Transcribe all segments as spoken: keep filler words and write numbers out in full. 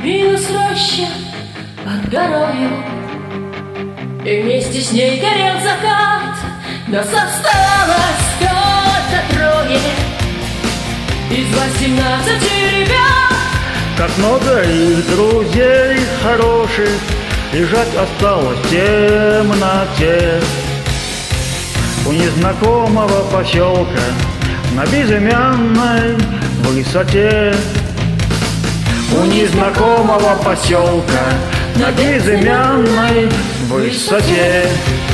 Минус роща под горою, и вместе с ней горел закат. Нас осталось только трое из восемнадцати ребят. Как много их друзей хороших лежать осталось в темноте у незнакомого поселка на безымянной высоте. У незнакомого поселка на безымянной высоте.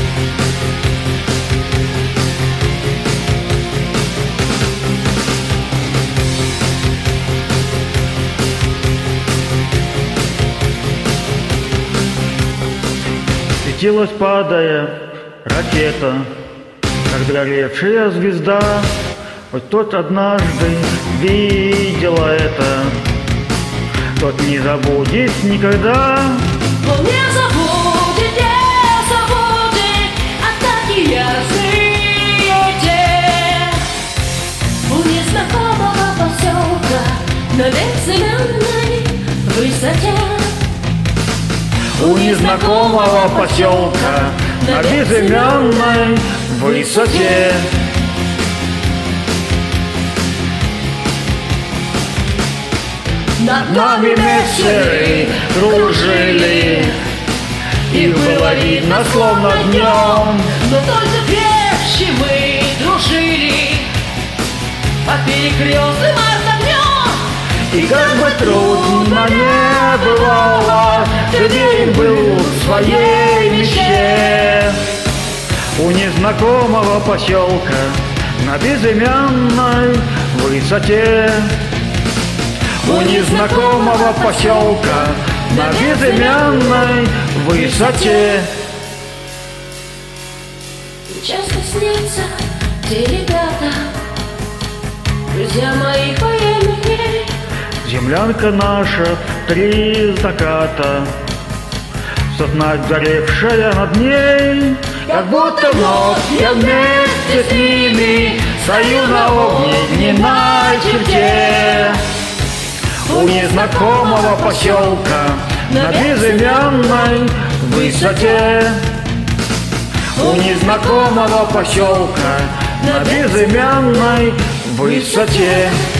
Светилась, падая, ракета, как горевшая звезда. Вот тот однажды видела это, тот не забудет никогда. Он не забудет, не забудет атаки ясные те. У незнакомого поселка на безымянной высоте. У незнакомого поселка на безымянной высоте. Над нами мессеры кружили, их было видно словно днем. Но только крепче мы дружили под перекрестным огнем. И как бы трудно не бывало, ты день был в своей мечте. У незнакомого поселка на безымянной высоте. У незнакомого поселка на безымянной высоте. Часто снятся те ребята, друзья мои военные. Землянка наша три заката, сосна горевшая над ней. Как будто вновь я вместе с ними стою на огненной черте. У незнакомого поселка на безымянной высоте. У незнакомого поселка на безымянной высоте.